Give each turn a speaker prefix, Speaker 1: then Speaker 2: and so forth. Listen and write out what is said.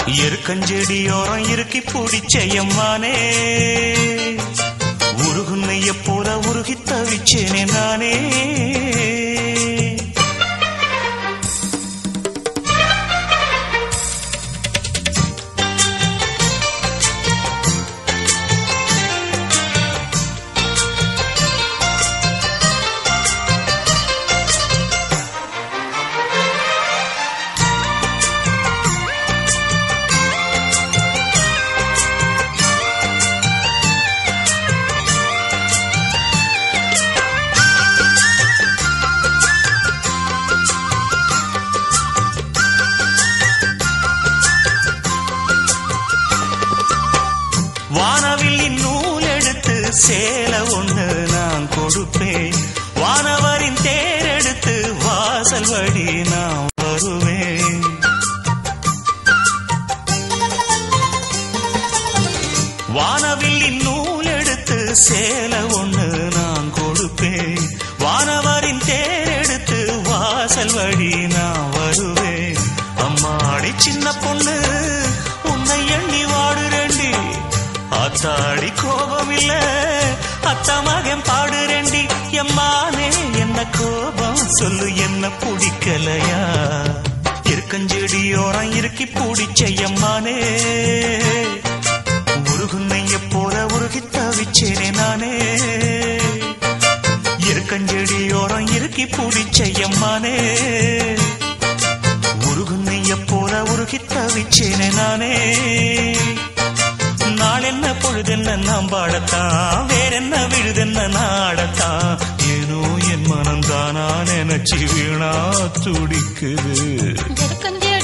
Speaker 1: எருக்கஞ்செடியோரம் இறுக்கி பிடிச்சையம்மானே உருகுன்னைய போல உருகி தவிச்சேனே நானே. வானவில்லின் நூல் எடுத்து சேல ஒண்ணு நான் கொடுப்பேன். வானவரின் தேரெடுத்து வாசல் வழி நான் வருவேன். வானவில்லின் நூல் எடுத்து சேல ஒண்ணு நான் கொடுப்பேன். வானவரின் தேரெடுத்து வாசல் வழி நான் வருவேன். அம்மாடி சின்ன பொண்ணு உன்னை எண்ணி வாடுறேண்டி. அத்தாடி கோபம் இல்ல அத்தா மகன் பாடுறேண்டி. எம்மானே என்ன கோபம் சொல்லு என்ன பிடிக்கலையா. இருக்கஞ்செடியோரம் இறுக்கி பிடிச்சையம்மானே உருகுன்னைய போல உருகி தவிச்சேனே நானே. இருக்கஞ்செடியோரம் இறுக்கி பிடிச்சையம்மானே உருகுன்னைய போல உருகி தவிச்சேனே நானே. நாளென்ன பொழுதென்ன நாம் பாடத்தான் வேறென்ன விழுதென்ன நாடத்தான். ஏனோ என் மனம் தானா நினைச்சு வீணா துடிக்குது.